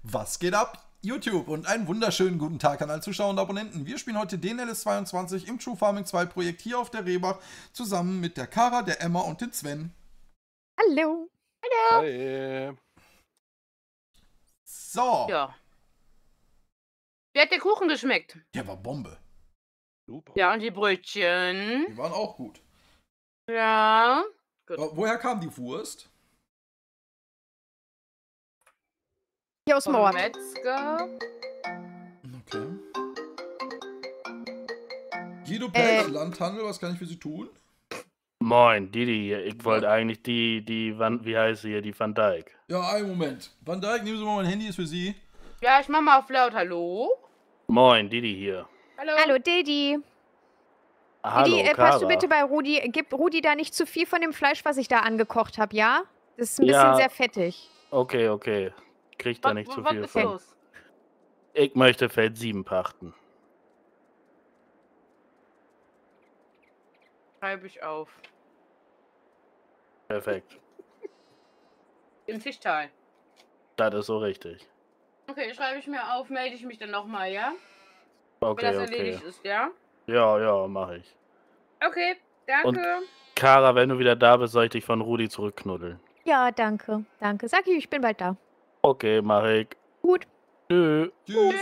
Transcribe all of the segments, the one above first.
Was geht ab, YouTube? Und einen wunderschönen guten Tag an alle Zuschauer und Abonnenten. Wir spielen heute den LS22 im True Farming 2 Projekt hier auf der Rehbach zusammen mit der Kara, der Emma und den Sven. Hallo. Hallo. Hi. So. Ja. Wie hat der Kuchen geschmeckt? Der war Bombe. Super. Ja, und die Brötchen? Die waren auch gut. Ja. Gut. Woher kam die Wurst? Hier aus Vom Mauer. Metzger. Okay. Guido Pech, Landhandel, was kann ich für Sie tun? Moin, Didi hier. Ich wollte eigentlich wie heißt sie hier, die Van Dijk. Ja, einen Moment. Van Dijk, nehmen Sie mal mein Handy, ist für Sie. Ja, ich mach mal auf laut. Hallo? Moin, Didi hier. Hallo. Hallo, Didi. Hallo, Didi, Kara. passt du bitte bei Rudi, gib Rudi da nicht zu viel von dem Fleisch, was ich da angekocht habe, ja? Das ist ein bisschen sehr fettig. Okay. Kriegt da nicht zu viel Was ist von. los? Ich möchte Feld 7 pachten. Schreibe ich auf. Perfekt. Im Fischtal. Das ist so richtig. Okay, schreibe ich mir auf, melde ich mich dann nochmal, ja? Wenn das Okay. erledigt ist, ja? Ja, mach ich. Okay, danke. Kara, wenn du wieder da bist, soll ich dich von Rudi zurückknuddeln. Ja, danke. Danke. Sag ich bin bald da. Okay, mach ich. Gut. Tschüss. Tschüss.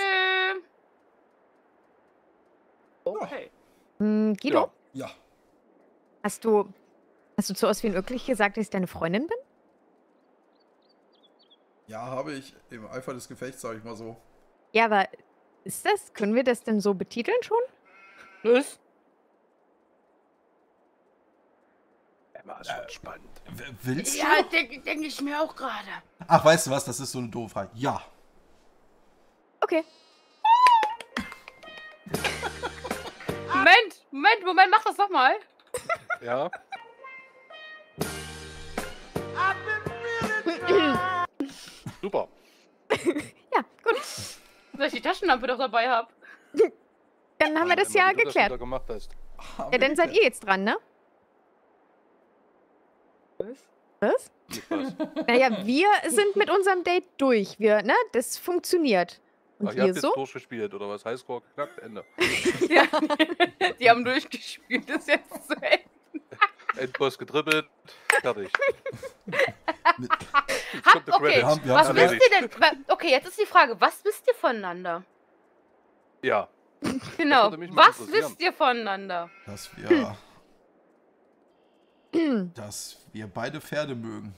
Okay. Guido, Ja. hast du zu Oswin wirklich gesagt, dass ich deine Freundin bin? Ja, habe ich im Eifer des Gefechts, sage ich mal so. Ja, aber können wir das denn so betiteln schon? Was? Emma ist schon spannend. Willst du? Ja, denke ich mir auch gerade. Ach, weißt du was, das ist so eine doofe Frage. Ja. Okay. Moment, mach das doch mal. Ja? Super. Ja, gut. Weil ich die Taschenlampe doch dabei habe. Dann haben wir das ja Emma, wie du geklärt. Das wieder gemacht hast. Ja, dann seid ihr jetzt dran, ne? Was? Mit was? Naja, wir sind mit unserem Date durch. Das funktioniert. Und Ach, ihr ihr habt jetzt so? durchgespielt, oder was? Highscore geknackt? Ende. Ja, die haben durchgespielt, das ist jetzt zu Ende. Endboss getrippelt. Fertig. Okay, Wir was haben wisst ihr denn? Okay, jetzt ist die Frage, was wisst ihr voneinander? Ja. Genau, würde mich mal was interessieren. wisst ihr voneinander? dass wir beide Pferde mögen.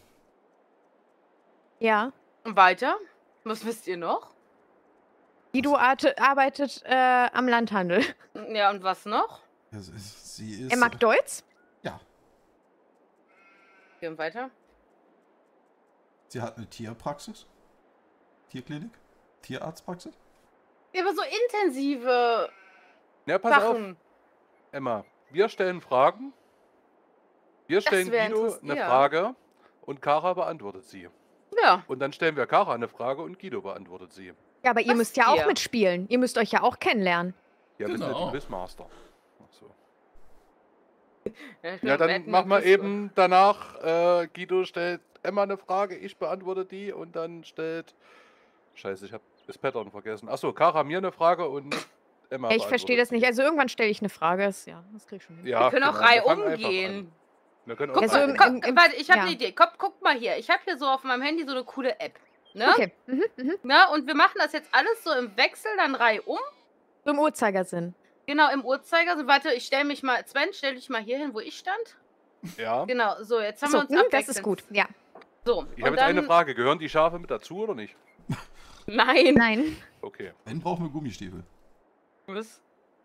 Ja. Und weiter? Was wisst ihr noch? Guido arbeitet am Landhandel. Ja, und was noch? Sie ist. Er mag Deutsch? Ja. Okay, und weiter? Sie hat eine Tierpraxis. Tierklinik. Tierarztpraxis. Ja, aber so intensive Ja, pass auf, Sachen. Emma. Wir stellen Fragen. Wir stellen wär Guido interessant, eine ja. Frage und Kara beantwortet sie. Ja. Und dann stellen wir Kara eine Frage und Guido beantwortet sie. Ja, aber ihr Was müsst ja auch ihr? mitspielen. Ihr müsst euch ja auch kennenlernen. Ja, wir sind ja Genau. die Quizmaster. Ach so. Ja, Ja, dann machen wir eben danach, Guido stellt Emma eine Frage, ich beantworte die und dann stellt... Scheiße, ich habe das Pattern vergessen. Achso, Kara mir eine Frage und Emma Ja, ich verstehe das nicht. Also irgendwann stelle ich eine Frage. Das krieg ich schon hin. Ja, Wir können auch genau, wir fangen reihum einfach gehen. an. Wir können auch Guck Also mal, reihum. warte, ich habe ja. eine Idee. Guck mal hier. Ich habe hier so auf meinem Handy so eine coole App. Ne? Okay. Ne? Und wir machen das jetzt alles so im Wechsel, dann reihum. So im Uhrzeigersinn. Genau, im Uhrzeigersinn. Warte, ich stelle mich mal, Sven, stell dich mal hier hin, wo ich stand. Ja. Genau, so, jetzt haben So, wir uns das abwechselnd. ist gut. Ja. So, Ich habe jetzt eine Frage. Gehören die Schafe mit dazu oder nicht? Nein. Nein. Okay. Wenn brauchen wir Gummistiefel. Was?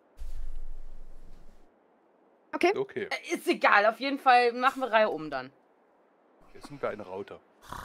Okay. Okay. Ist egal, auf jeden Fall machen wir reihum dann. Jetzt sind wir eine Raute.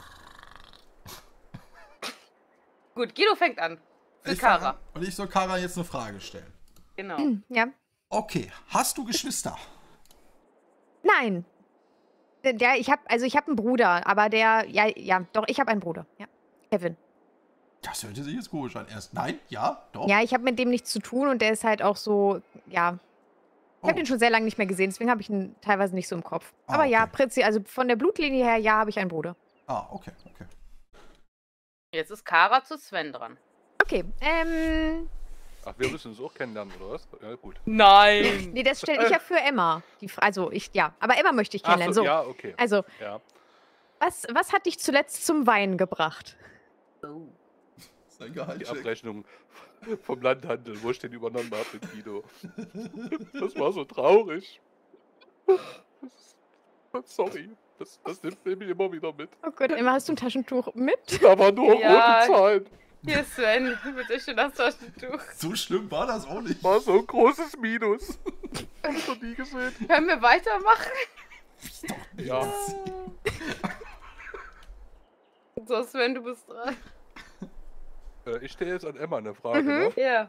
Gut, Guido fängt an. Für Ich fang Kara. an und ich soll Kara jetzt eine Frage stellen. Genau. Ja. Okay, hast du Geschwister? Nein. Ich habe einen Bruder, aber doch, ich habe einen Bruder. Ja. Kevin. Das hörte sich jetzt komisch an. Erst nein, ja, doch. Ja, ich habe mit dem nichts zu tun und der ist halt auch so, ja. Ich habe den schon sehr lange nicht mehr gesehen, deswegen habe ich ihn teilweise nicht so im Kopf. Ah, Aber ja, okay. Prinzi, also von der Blutlinie her, ja, habe ich einen Bruder. Ah, okay. Jetzt ist Kara zu Sven dran. Okay, Ach, wir müssen uns auch kennenlernen, oder was? Ja, gut. Nein! nee, das stelle ich ja für Emma. Also, ja. Aber Emma möchte ich kennenlernen. Ach so, So, ja, okay. also, Ja. was hat dich zuletzt zum Weinen gebracht? Oh. Sein Die Gehaltscheck. Abrechnung vom Landhandel, wo ich den übernommen habe mit Guido. Das war so traurig. Sorry, das nimmt mich immer wieder mit. Oh Gott, Emma, hast du ein Taschentuch mit? Da waren nur Ja. rote Zahlen. Hier, Sven, bitte schön das Taschentuch. So schlimm war das auch nicht. War so ein großes Minus. Hab ich noch nie gesehen. Können wir weitermachen? Ja. So, Sven, du bist dran. Ich stelle jetzt an Emma eine Frage, ne? Ja.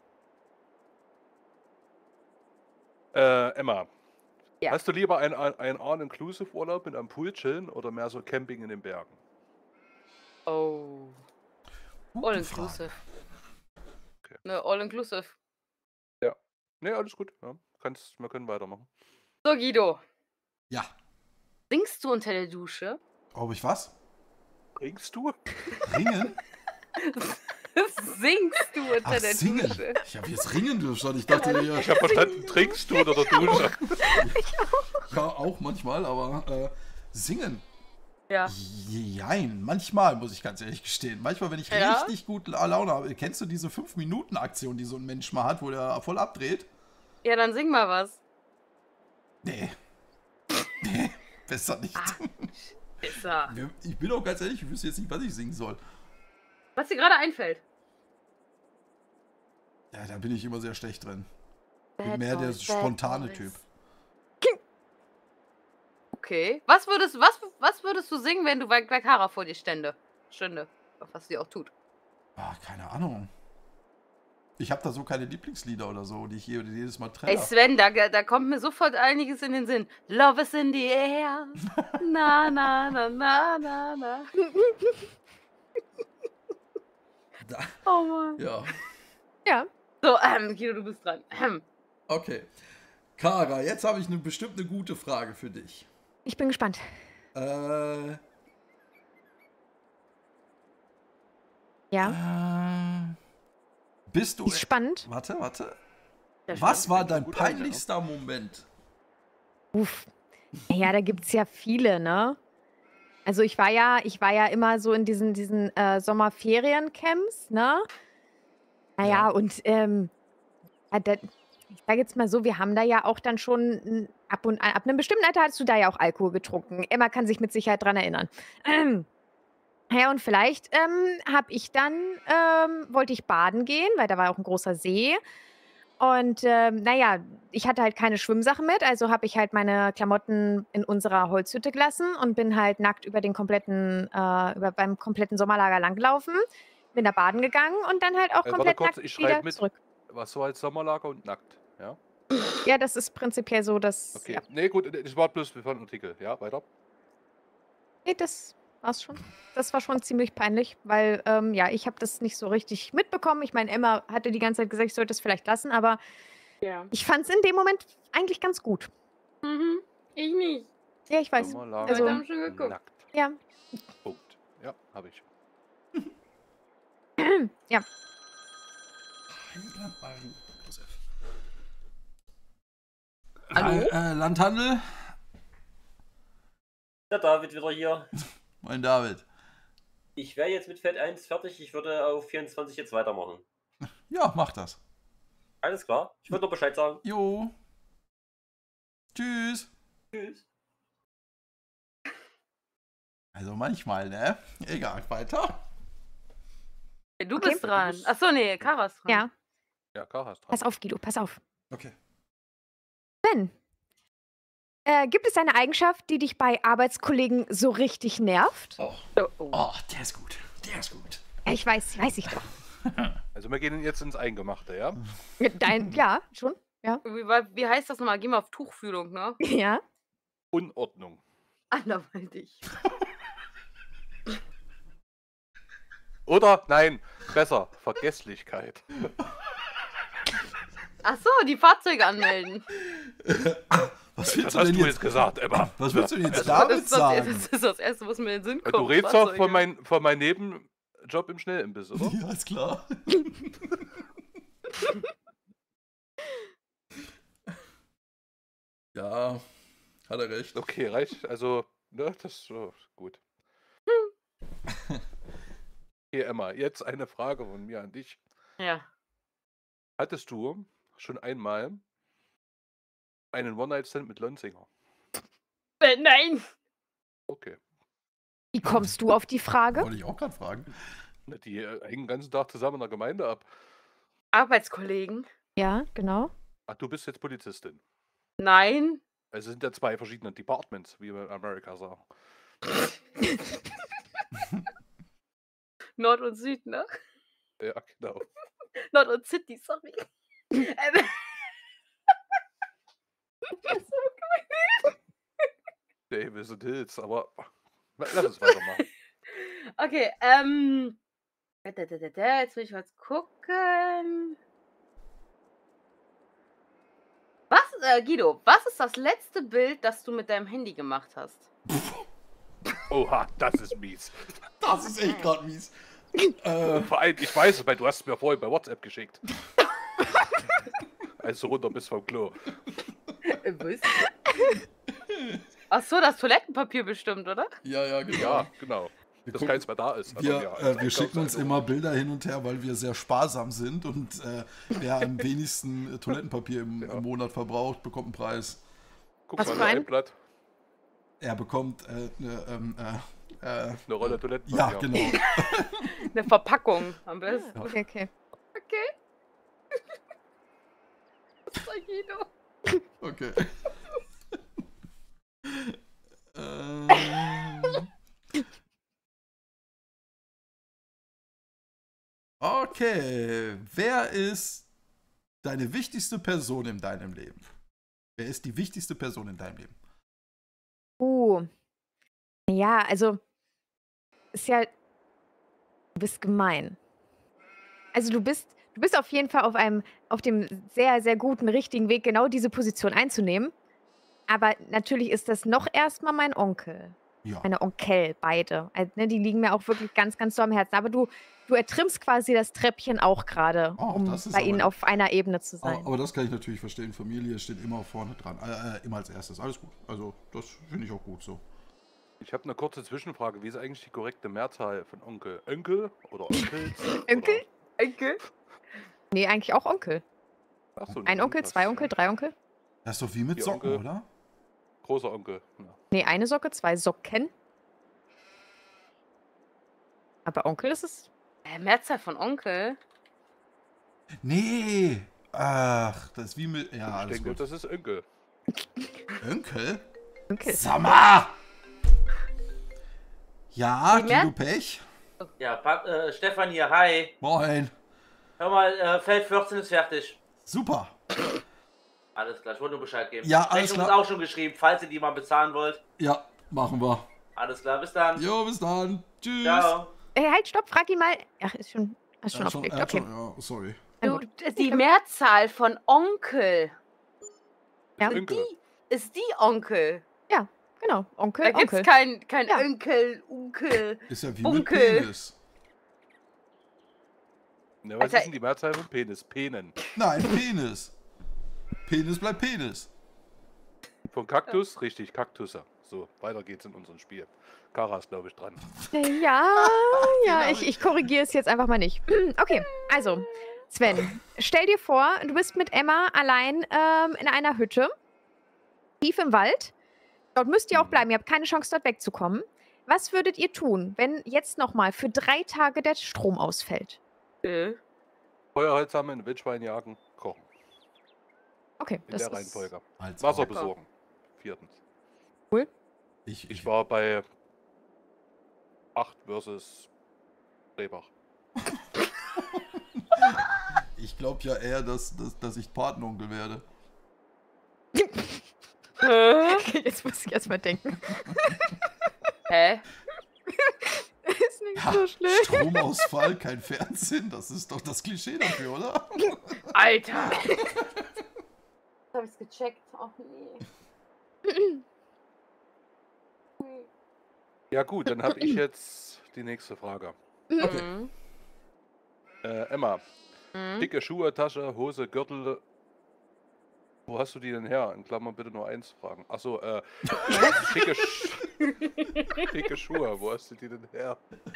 Emma. Ja. Hast du lieber einen All-Inclusive-Urlaub mit einem Pool chillen oder mehr so Camping in den Bergen? Oh. Gute All-inclusive. Okay. Ne, all-inclusive. Ne, alles gut. Ja. Wir können weitermachen. So, Guido. Ja. Singst du unter der Dusche? Ob ich was? Trinkst du? Ringen? Singst du unter Ach, der singen. Dusche? Ich habe jetzt ringen dürfen. Ich dachte, ja, Ich habe verstanden, trinkst du unter der Dusche? ja, auch manchmal, aber singen. Ja. Jein, manchmal, muss ich ganz ehrlich gestehen. Manchmal, wenn ich Ja? richtig gut Laune habe. Kennst du diese 5-Minuten-Aktion, die so ein Mensch mal hat, wo der voll abdreht? Ja, dann sing mal was. Nee. Nee, besser nicht. Ist er. Ich bin auch ganz ehrlich, ich wüsste jetzt nicht, was ich singen soll. Was dir gerade einfällt. Ja, da bin ich immer sehr schlecht drin. Ich bin Bad mehr der Boys, spontane Bad Typ. Boys. Okay. Was würdest du singen, wenn du bei Kara vor dir stände? Was sie auch tut. Ah, keine Ahnung. Ich habe da so keine Lieblingslieder oder so, die ich jedes Mal Ey, trenne. Sven, da kommt mir sofort einiges in den Sinn. Love is in the air. Na, na, na, na, na, na. Oh Mann. Ja, Ja. So, Guido, du bist dran. okay. Kara, jetzt habe ich bestimmt eine gute Frage für dich. Ich bin gespannt. Ja. Bist du... Ist spannend. Warte. Ja, Was war fängt dein gut an, ja. peinlichster Moment? Uff. Ja, da gibt es ja viele, ne? Also ich war ja immer so in diesen Sommerferiencamps, ne? Naja, Ja. und ich sage jetzt mal so, wir haben da ja auch dann schon ab einem bestimmten Alter hast du da ja auch Alkohol getrunken. Emma kann sich mit Sicherheit dran erinnern. Ja, und vielleicht wollte ich baden gehen, weil da war auch ein großer See. Und naja, ich hatte halt keine Schwimmsachen mit, also habe ich halt meine Klamotten in unserer Holzhütte gelassen und bin halt nackt beim kompletten Sommerlager langgelaufen, bin da baden gegangen und dann halt auch Warte komplett kurz, nackt ich wieder schreibe mit. zurück. Was so als Sommerlager und nackt, ja? Ja, das ist prinzipiell so, dass... Okay. Ja. Nee, gut, das war bloß für einen Artikel. Ja, weiter. Nee, das war's schon. Das war schon ziemlich peinlich, weil, ja, ich habe das nicht so richtig mitbekommen. Ich meine, Emma hatte die ganze Zeit gesagt, ich sollte es vielleicht lassen, aber Ja. ich fand es in dem Moment eigentlich ganz gut. Mhm. Ich nicht. Ja, ich weiß. Sommerlager Also- Wir haben schon geguckt. nackt. Ja. Punkt. Ja, habe ich. Ja. Hallo? Landhandel? Der David wieder hier. Mein David. Ich wäre jetzt mit Feld 1 fertig. Ich würde auf 24 jetzt weitermachen. Ja, mach das. Alles klar. Ich würde nur Bescheid sagen. Jo. Tschüss. Tschüss. Also manchmal, ne? Egal, weiter. Du Okay. bist dran. Achso, nee, Kara ist dran. Ja. Ja, Kara ist dran. Pass auf, Guido, pass auf. Okay. Ben, gibt es eine Eigenschaft, die dich bei Arbeitskollegen so richtig nervt? Oh, Oh. oh der ist gut. Der ist gut. Ja, ich weiß ich doch. Also wir gehen jetzt ins Eingemachte, ja? Ja, schon. Wie heißt das nochmal? Geh mal auf Tuchfühlung, ne? Ja. Unordnung. Anderweitig. Oder, nein, besser, Vergesslichkeit. Achso, die Fahrzeuge anmelden. Was Das willst du hast denn du jetzt? jetzt gesagt, Emma. Was willst du denn jetzt Das damit ist sagen? das Erste, was mir in den Sinn kommt. Du redest doch Fahrzeuge. von meinem Job im Schnellimbiss, oder? Ja, ist klar. Ja, hat er recht. Okay, reicht. Also, ne, das ist gut. Okay, Emma, jetzt eine Frage von mir an dich. Ja. Hattest du schon einmal einen One-Night-Stand mit Lonzinger? Nein! Okay. Wie kommst du auf die Frage? Wollte ich auch gerade fragen. Na, die hängen den ganzen Tag zusammen in der Gemeinde ab. Arbeitskollegen? Ja, genau. Ach, du bist jetzt Polizistin. Nein. Also sind ja 2 verschiedene Departments, wie wir in Amerika sagen. Nord und Süd, ne? Ja, genau. Nord und City, sorry. Davis und Hills, aber lass uns weitermachen. Okay, jetzt will ich was gucken. Was, Guido, was ist das letzte Bild, das du mit deinem Handy gemacht hast? Oha, das ist mies. Das ist echt gerade mies. Vor allem, ich weiß es, weil du hast es mir vorhin bei WhatsApp geschickt. Als du runter bist vom Klo. Was? Ach so, das Toilettenpapier bestimmt, oder? Ja, genau. Ja, genau. Wir Dass gucken- keins mehr da ist. Also, Wir schicken uns immer Bilder hin und her, weil wir sehr sparsam sind und wer am wenigsten Toilettenpapier im Monat verbraucht, bekommt einen Preis. Guck Was mal, für ein? ein Blatt, Er bekommt eine Rolle Toilettenpapier. ja, genau. Eine Verpackung am besten. Okay, okay. Okay. Das war Guido. Okay. Okay. Wer ist deine wichtigste Person in deinem Leben? Wer ist die wichtigste Person in deinem Leben? Ja, also ist ja, du bist gemein. Also du bist auf jeden Fall auf dem sehr, sehr guten, richtigen Weg, genau diese Position einzunehmen. Aber natürlich ist das noch erstmal mein Onkel. Ja. Meine Onkel, beide. Also, ne, die liegen mir auch wirklich ganz, ganz so am Herzen. Aber du ertrimmst quasi das Treppchen auch gerade, Oh, um das ist bei aber ihnen nett. auf einer Ebene zu sein. Aber das kann ich natürlich verstehen. Familie steht immer vorne dran. Immer als erstes. Alles gut. Also, das finde ich auch gut so. Ich habe eine kurze Zwischenfrage. Wie ist eigentlich die korrekte Mehrzahl von Onkel? Onkel oder Onkels? Onkel? Onkel? Nee, eigentlich auch Onkel. Oder? Ach so, Ein Onkel, 2 Onkel, 3 Onkel? Das ist doch wie mit Ihr Socken, Onkel. oder? Großer Onkel. Ja. Nee, eine Socke, 2 Socken. Aber Onkel ist es. Mehrzahl von Onkel? Nee. Ach, das ist wie mit. Ja, Ich alles denke, gut. das ist Onkel. Onkel? Onkel. Sag mal! Ja, Wie mehr? Guido Pech. Ja, Stefan hier, hi. Moin. Hör mal, Feld 14 ist fertig. Super. Alles klar, ich wollte nur Bescheid geben. Ja, alles Rechnung ist klar. auch schon geschrieben, falls ihr die mal bezahlen wollt. Ja, machen wir. Alles klar, bis dann. Jo, bis dann. Tschüss. Ciao. Halt, stopp, frag ihn mal. Ach, hast schon Er hat aufgelegt. er hat Okay. schon, ja, sorry. Na Du, gut. die Mehrzahl von Onkel. Ja. Onkel. Ist die Onkel? Genau, Onkel, Da gibt's Onkel. kein Ja. Onkel. Ist ja wie Onkel. mit Penis. Ja, was Alter. ist denn die Mehrzahl von Penis? Penen. Nein, Penis. Penis bleibt Penis. Von Kaktus? Richtig, Kaktusse. So, weiter geht's in unserem Spiel. Kara ist, glaube ich, dran. Ja, Genau. ich korrigiere es jetzt einfach mal nicht. Okay, also, Sven, stell dir vor, du bist mit Emma allein in einer Hütte, tief im Wald. Dort müsst ihr auch bleiben, ihr habt keine Chance, dort wegzukommen. Was würdet ihr tun, wenn jetzt nochmal für 3 Tage der Strom ausfällt? Feuerholz sammeln, Wildschwein jagen, kochen. Okay, In das der ist... Reihenfolge. Als Wasser ob. besorgen. 4. Ich Ich war bei 8 versus Rehbach. Ich glaube ja eher, dass ich Patenonkel werde. Jetzt muss ich erstmal denken. Hä? Ist nicht Ja, so schlimm. Stromausfall, kein Fernsehen, das ist doch das Klischee dafür, oder? Alter! Jetzt hab ich's gecheckt. Ach nee. Ja gut, dann habe ich jetzt die nächste Frage. Okay. Mhm. Emma, Mhm. dicke Schuhe, Tasche, Hose, Gürtel. Wo hast du die denn her? In Klammern bitte nur 1 fragen. Achso, dicke, dicke Schuhe, wo hast du die denn her?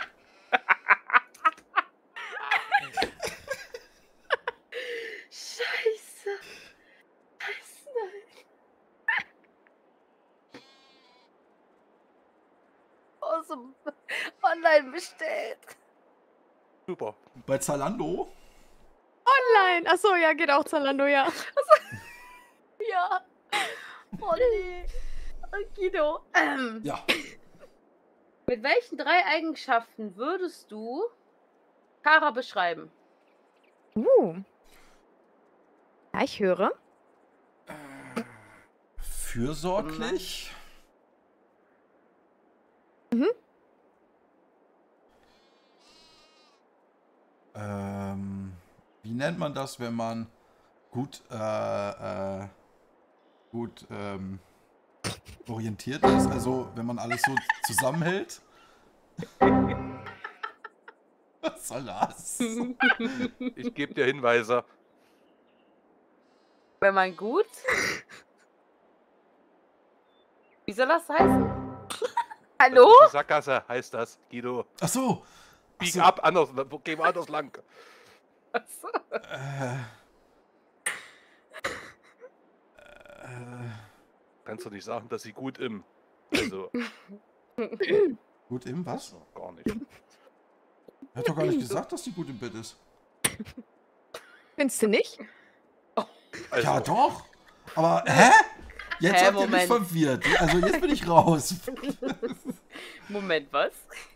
Scheiße. Aus dem Online bestellt. Super. Bei Zalando? Online. Achso, ja, geht auch Zalando, ja. Ja. Oh nee. Oh, Guido. Ja. Mit welchen 3 Eigenschaften würdest du Kara beschreiben? Ja, ich höre. Fürsorglich. Mhm. Wie nennt man das, wenn man gut orientiert ist? Also, wenn man alles so zusammenhält? Was soll das? Ich gebe dir Hinweise. Wenn man gut. Wie soll das heißen? Hallo? Das ist eine Sackgasse, heißt das, Guido. Ach so. Bieg ab, anders, geh woanders lang. Achso. Kannst du nicht sagen, dass sie gut im. Also, Gut im was? so, gar nicht. Er hat doch gar nicht gesagt, dass die gut im Bett ist. Findest du nicht? Also, Ja, doch. Aber, hä? Jetzt Hä, habt ihr mich Moment. verwirrt. Also, jetzt bin ich raus. Moment, was?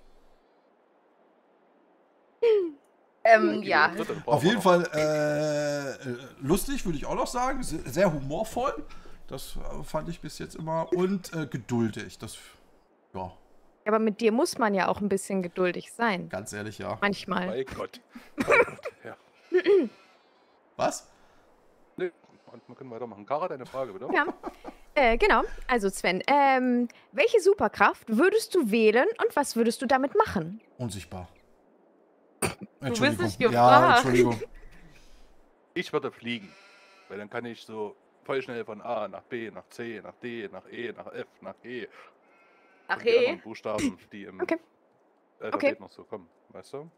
Guido, Ja. dritte brauchen Auf wir jeden noch. Fall lustig, würde ich auch noch sagen. Sehr humorvoll. Das fand ich bis jetzt immer. Und geduldig. Das, ja, Aber mit dir muss man ja auch ein bisschen geduldig sein. ganz ehrlich, ja. Manchmal. Bei Gott. Bei Gott. Ja. Was? Nee, und wir können weitermachen. Kara, deine Frage, bitte. Ja. Genau. Also Sven, welche Superkraft würdest du wählen und was würdest du damit machen? Unsichtbar. bist nicht Ja, gefragt. Entschuldigung. Ich würde fliegen. Weil dann kann ich so voll schnell von A nach B, nach C, nach D, nach E, nach F, nach G. Ach Und die anderen hey. Buchstaben, die im Okay. Alphabet noch so kommen. Weißt du?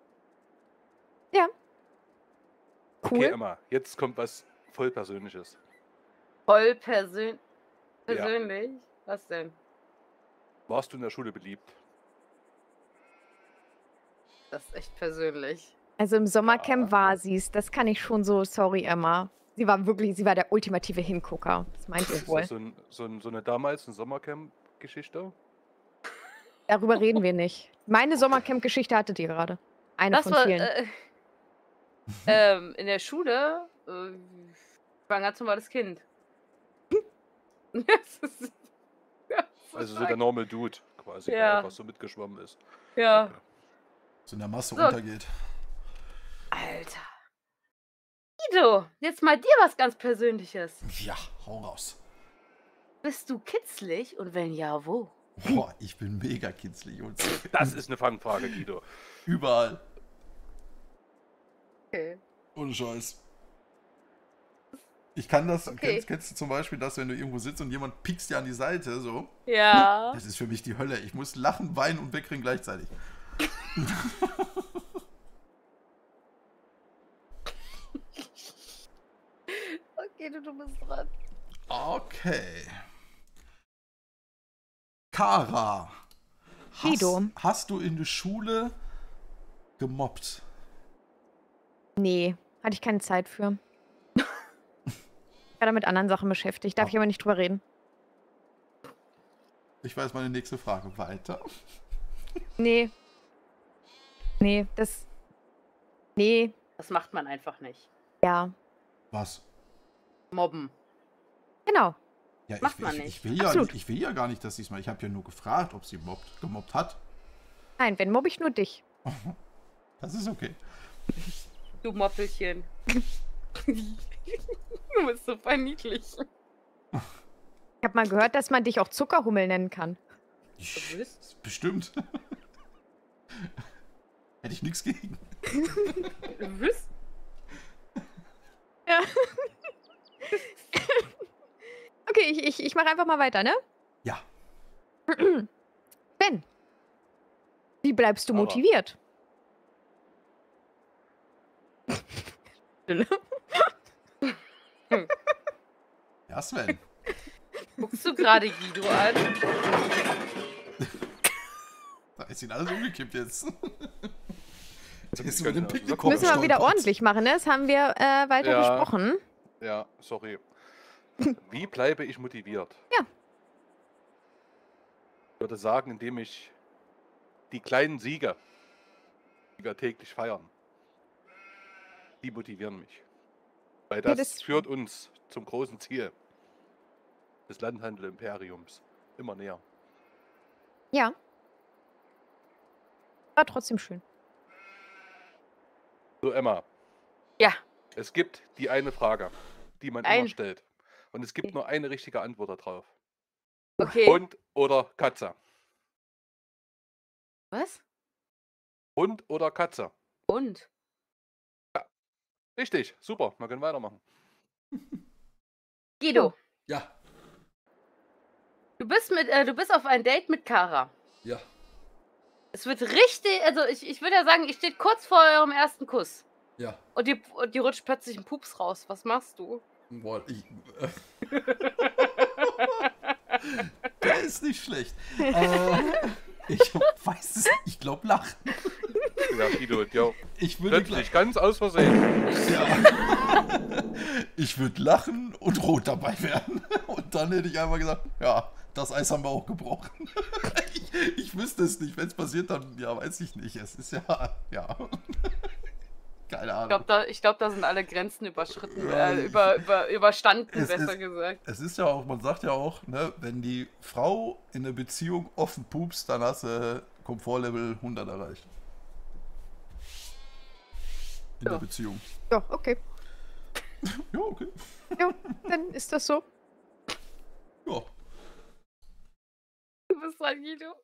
Cool. Okay, Emma, jetzt kommt was voll Persönliches. Voll persönlich. Was denn? Warst du in der Schule beliebt? Das ist echt persönlich. Also im Sommercamp Ja. war sie's. Das kann ich schon so, sorry Emma. Sie war der ultimative Hingucker. Das meint ihr Ist wohl. das so eine damals eine Sommercamp-Geschichte? Darüber reden wir nicht. Meine Sommercamp-Geschichte hattet ihr gerade. Eine Das von war vielen. in der Schule. Ich war ein ganz normales Kind. Das ist- Also so der Normal Dude quasi, der Ja. einfach so mitgeschwommen ist. Ja. So in der Masse So. runtergeht. Alter. Guido, jetzt mal dir was ganz Persönliches. Ja, hau raus. Bist du kitzlig und wenn ja, wo? Boah, ich bin mega kitzlig und Das ist eine Fangfrage, Guido. überall. Okay. Ohne Scheiß. Ich kann das, Okay. kennst du zum Beispiel das, wenn du irgendwo sitzt und jemand piekst dir an die Seite, so? Ja. Das ist für mich die Hölle. Ich muss lachen, weinen und wegrennen gleichzeitig. Okay, du bist dran. Okay. Kara. Guido. Hast du in der Schule gemobbt? Nee, hatte ich keine Zeit für. Ich war da mit anderen Sachen beschäftigt. Darf ich aber nicht drüber reden. Ich weiß meine nächste Frage. Weiter. Nee. Nee, das. Nee, Das macht man einfach nicht. ja. Was? Mobben. Genau. Ja, Macht man nicht. Absolut. Ich will ja gar nicht, dass sie es mal. Ich habe ja nur gefragt, ob sie gemobbt hat. Nein, wenn mobb ich nur dich. Das ist okay. Du Moppelchen. Du bist so niedlich. Ich habe mal gehört, dass man dich auch Zuckerhummel nennen kann. bist? Bestimmt. Hätte ich nichts gegen. Was? Ja. Okay, ich mache einfach mal weiter, ne? Ja. Ben, wie bleibst du Aber- motiviert? Ja, Sven. Guckst du gerade Guido an? Da ist ihn alles umgekippt jetzt. Jetzt ist können über den wir Picknick das Müssen wir wieder ordentlich machen, ne? Das haben wir weiter Ja. besprochen. Ja, sorry. Wie bleibe ich motiviert? Ja. Ich würde sagen, indem ich die kleinen Siege, die wir täglich feiern, die motivieren mich. Weil Ja, das das- führt uns zum großen Ziel des Landhandel-Imperiums immer näher. Ja. War trotzdem schön. So, Emma. Ja. Es gibt die eine Frage, die man Ein- immer stellt. Und es gibt nur eine richtige Antwort darauf. Okay. Hund oder Katze? Was? Hund oder Katze? Und? Richtig, super. Wir können weitermachen. Guido, Ja, du bist auf ein Date mit Kara. ja. Es wird richtig, also ich würde ja sagen, ihr steht kurz vor eurem ersten Kuss. Ja. Und die rutscht plötzlich ein Pups raus. Was machst du? Boah, der ist nicht schlecht. Ich weiß es nicht. Ich glaube, lachen. Ja, Guido, ja, Ich würde plötzlich, ganz aus Versehen. Ich würde lachen und rot dabei werden. Und dann hätte ich einfach gesagt, ja, das Eis haben wir auch gebrochen. Ich wüsste es nicht. Wenn es passiert, dann, ja, weiß ich nicht. Es ist ja. Keine Ahnung. Ich glaube, da sind alle Grenzen überschritten, Ja, überstanden, es besser ist- gesagt. Es ist ja auch, man sagt ja auch, ne, wenn die Frau in der Beziehung offen pupst, dann hast du Komfortlevel 100 erreicht. In Ja. der Beziehung. Ja, okay. Ja, okay. Ja, dann ist das so. Ja. Du bist dran, Guido.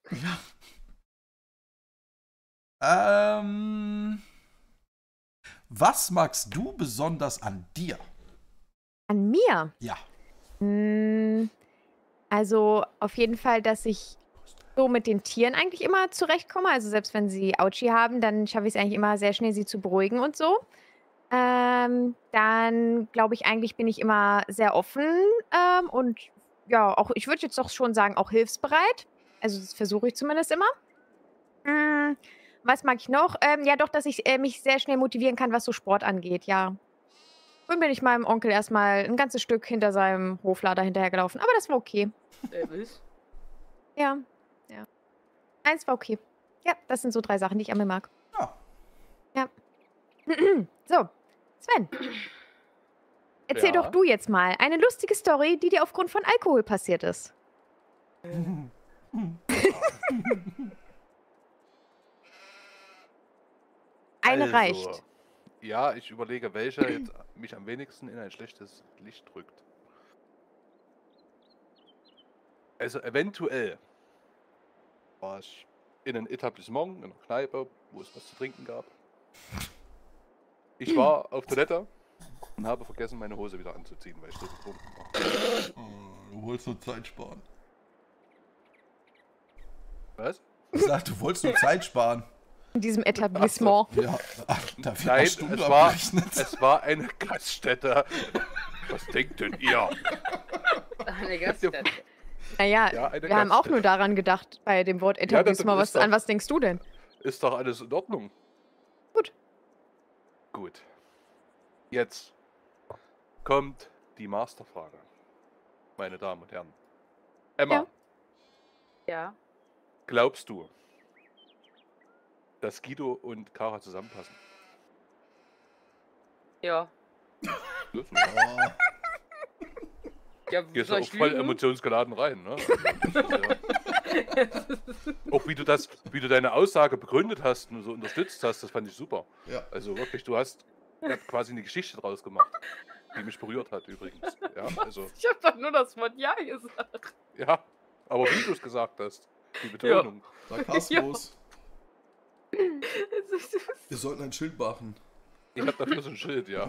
Was magst du besonders an dir? An mir? Ja. Also auf jeden Fall, dass ich so mit den Tieren eigentlich immer zurechtkomme. Also selbst wenn sie Autschi haben, dann schaffe ich es eigentlich immer sehr schnell, sie zu beruhigen und so. Dann glaube ich eigentlich, bin ich immer sehr offen und ja, auch ich würde jetzt doch schon sagen, auch hilfsbereit. Also das versuche ich zumindest immer. Was mag ich noch? Ja, doch, dass ich mich sehr schnell motivieren kann, was so Sport angeht, ja. Und bin ich meinem Onkel erstmal ein ganzes Stück hinter seinem Hoflader hinterhergelaufen. Aber das war okay. Was? Ja. Eins war okay. Ja, das sind so 3 Sachen, die ich an mir mag. Ja. So, Sven. Erzähl Ja? doch du jetzt mal eine lustige Story, die dir aufgrund von Alkohol passiert ist. Eine Also, reicht. Ja, ich überlege, welche jetzt mich am wenigsten in ein schlechtes Licht drückt. Also eventuell war ich in einem Etablissement, in einer Kneipe, wo es was zu trinken gab. Ich war auf Toilette und habe vergessen, meine Hose wieder anzuziehen, weil ich so betrunken war. Du wolltest nur Zeit sparen. Was? Ich sag, du wolltest nur Zeit sparen. In diesem Etablissement. Ja, da wird Nein, eine Stunde es war, abgerechnet. es war eine Gaststätte. Was denkt denn ihr? Eine Gaststätte. Naja, Ja, eine wir haben auch Gaststätte. nur daran gedacht, bei dem Wort das Etablissement. ist doch- An was denkst du denn? Ist doch alles in Ordnung. Gut. Gut. Jetzt kommt die Masterfrage, meine Damen und Herren. Emma, Ja. Ja. glaubst du, dass Guido und Kara zusammenpassen? Ja. Ja, Ja, gehst du soll auch ich voll lügen? emotionsgeladen rein, ne? Auch wie du deine Aussage begründet hast und so unterstützt hast, das fand ich super. Ja. Also wirklich, ihr habt quasi eine Geschichte draus gemacht, die mich berührt hat übrigens. Ja, also, Ich hab doch nur das Wort Ja gesagt. ja, aber wie du es gesagt hast, die Betonung. Sarkasmus. Wir sollten ein Schild machen. Ich hab dafür so ein Schild, ja.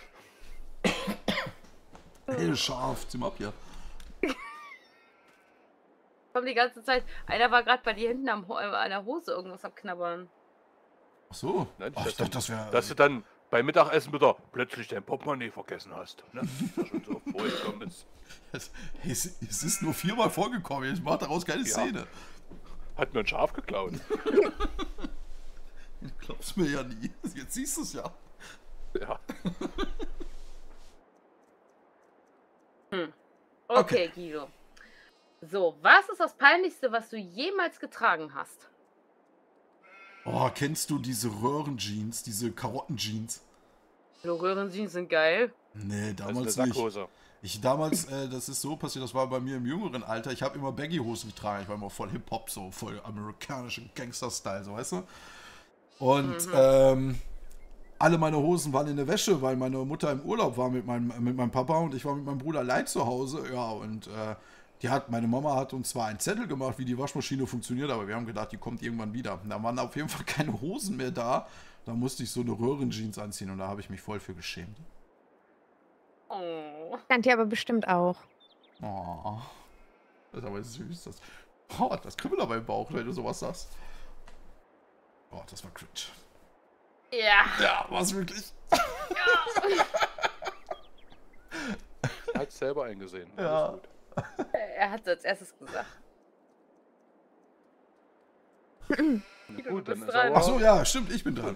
Hey, scharf, zieh mal ab hier. Komm die ganze Zeit. Einer war gerade bei dir hinten an der Hose irgendwas am Knabbern. Ach so. Nein, Ach, ich dachte, das wäre... Dass du dann beim Mittagessen wieder plötzlich dein Portemonnaie vergessen hast. Ne? Das ist ja schon so vorgekommen ist. Hey, es ist nur 4-mal vorgekommen. Ich mach daraus keine Szene. Hat mir ein Schaf geklaut. Du glaubst mir ja nie. Jetzt siehst du es ja. Ja. Okay, Guido. So, was ist das Peinlichste, was du jemals getragen hast? Oh, kennst du diese Röhrenjeans, diese Karottenjeans? Röhrenjeans sind geil. Nee, Das ist eine damals nicht. Sackhose. Das ist so passiert, das war bei mir im jüngeren Alter. Ich habe immer Baggy-Hosen getragen. Ich war immer voll Hip-Hop, so voll amerikanischen Gangster-Style, so weißt du? Und alle meine Hosen waren in der Wäsche, weil meine Mutter im Urlaub war mit meinem Papa und ich war mit meinem Bruder allein zu Hause. Ja, und meine Mama hat uns zwar einen Zettel gemacht, wie die Waschmaschine funktioniert, aber wir haben gedacht, die kommt irgendwann wieder. Da waren auf jeden Fall keine Hosen mehr da. Da musste ich so eine Röhrenjeans anziehen und da habe ich mich voll für geschämt. Oh. Stand dir aber bestimmt auch. Oh. Das ist aber süß. Das kribbelt aber im Bauch, wenn du sowas sagst. Oh, das war cringe. Ja. Ja, war's wirklich. Er hat es selber eingesehen. Ja. Alles gut. Er hat es als erstes gesagt. Na gut, dann bist ist dran. aber... Ach so, ja, stimmt, ich bin dran.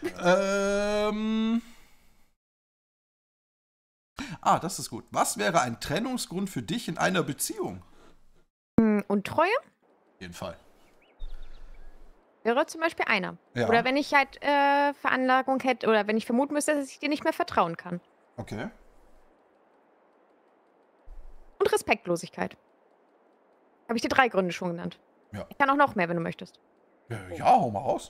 Das ist gut. Was wäre ein Trennungsgrund für dich in einer Beziehung? Und Treue Auf jeden Fall. wäre zum Beispiel einer. Ja. Oder wenn ich halt Veranlagung hätte, oder wenn ich vermuten müsste, dass ich dir nicht mehr vertrauen kann. Okay. Und Respektlosigkeit. Habe ich dir 3 Gründe schon genannt. Ja. Ich kann auch noch mehr, wenn du möchtest. Ja, hau mal raus.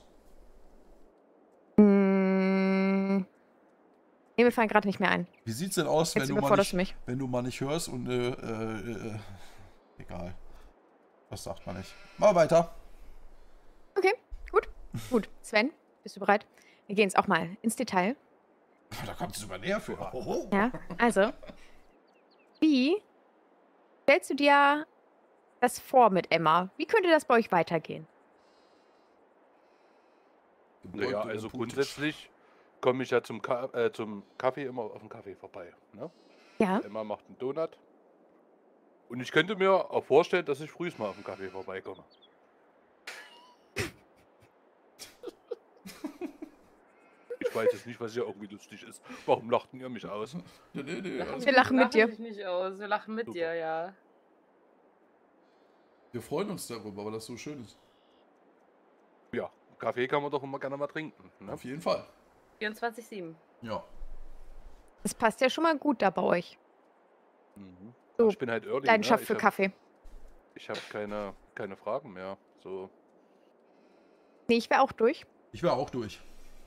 Nee, mir fallen gerade nicht mehr ein. Wie sieht's denn aus, Jetzt überforderst du mich. wenn du mal nicht hörst und egal. Das sagt man nicht. Mal weiter. Okay, gut. Gut. Sven, bist du bereit? Wir gehen jetzt auch mal ins Detail. Da kommt es sogar näher für. Hoho. Ja, also. Wie stellst du dir das vor mit Emma? Wie könnte das bei euch weitergehen? Naja, also grundsätzlich komme ich ja zum Kaffee immer auf dem Kaffee vorbei. Ne? Ja. Emma macht einen Donut. Und ich könnte mir auch vorstellen, dass ich frühs mal auf dem Kaffee vorbeikomme. Ich weiß jetzt nicht, was hier irgendwie lustig ist. Warum lachten ihr mich aus? Nee. Wir lachen mit dir. Dich nicht aus. Wir lachen mit Super. dir, ja. Wir freuen uns darüber, weil das so schön ist. Ja, Kaffee kann man doch immer gerne mal trinken. Ne? Auf jeden Fall. 24/7. Ja. Das passt ja schon mal gut da bei euch. Mhm. So, Ich bin halt early. Leidenschaft ne? für Kaffee. Ich habe keine Fragen mehr. So. Nee, ich wäre auch durch. Ich wäre auch durch.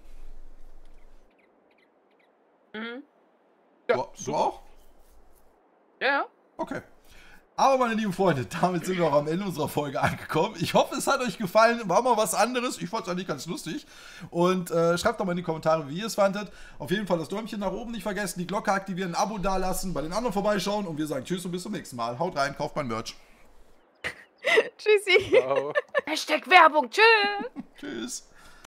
Mhm. Ja, du super. auch? Ja. Okay. Aber meine lieben Freunde, damit sind wir auch am Ende unserer Folge angekommen. Ich hoffe, es hat euch gefallen. War mal was anderes. Ich fand es eigentlich ganz lustig. Und schreibt doch mal in die Kommentare, wie ihr es fandet. Auf jeden Fall das Däumchen nach oben nicht vergessen, die Glocke aktivieren, ein Abo dalassen, bei den anderen vorbeischauen. Und wir sagen Tschüss und bis zum nächsten Mal. Haut rein, kauft mein Merch. Tschüssi. Ciao. Hashtag Werbung. Tschüss. Tschüss.